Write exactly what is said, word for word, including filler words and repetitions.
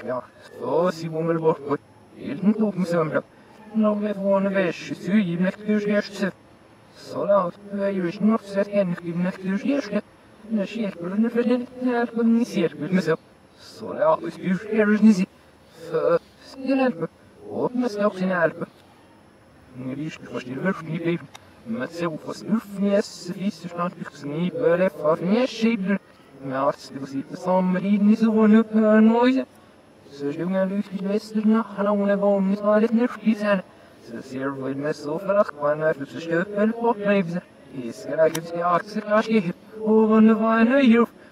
Ja, så si bommel bortpå. Ilden tok med sømra. Nå vet våne væsje syg nekturs gjerste. Så la ut høyres nok sett henskriv nekturs gjerste. Når skjerpelen for den er på den i sirkel med søm. Så la ut styrs gjerres nisi. Så stille hjelpe. Åpne stokk sin hjelpe. Nyrist forstyr vørften i bleiven. Med så for stuffnes viser snart buksen i bøle for fjæskibler. Med artslig å sitte sammen i den i sånn opp her noise. Så slungen lyst i vesterna, han har hun vågnet var et nørsklig særlig. Så ser vi med så forakt på en øfelse støpel på opplevelse. Isker er gudske akser, kanskje, og hun var en høyre.